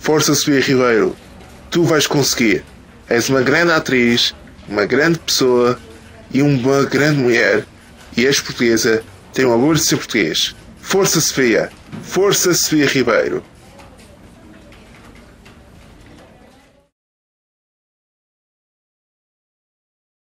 Força, Sofia Ribeiro. Tu vais conseguir. És uma grande atriz, uma grande pessoa e uma grande mulher. E és portuguesa. Tenho orgulho de ser português. Força, Sofia. Força, Sofia Ribeiro.